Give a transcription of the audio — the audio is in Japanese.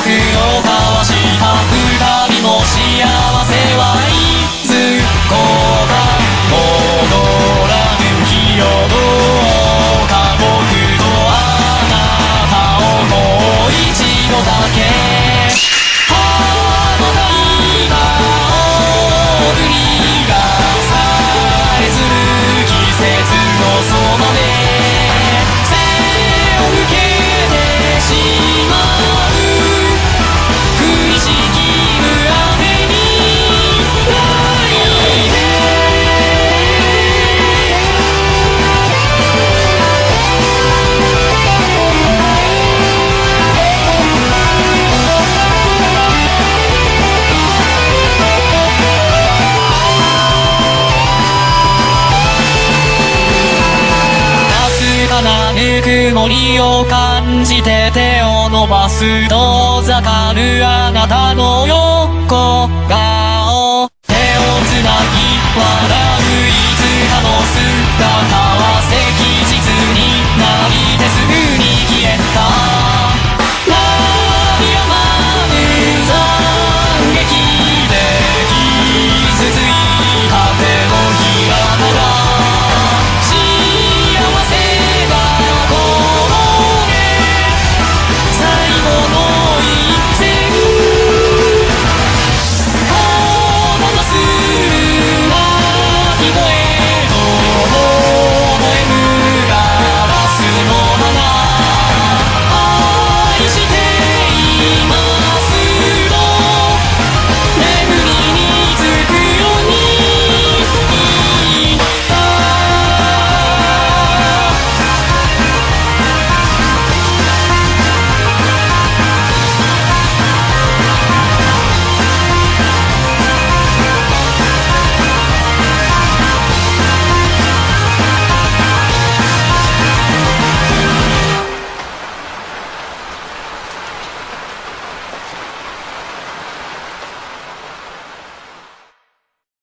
を交わした二人の幸せはいつこうか戻らぬ日よどうか僕とあなたをもう一度だけまた今送りがさえずる季節のそばで背を向けてしまう降りしきる雨に泣いてかなぬくもりを感じて手を伸ばす遠ざかるあなたの横顔手をつなぎ笑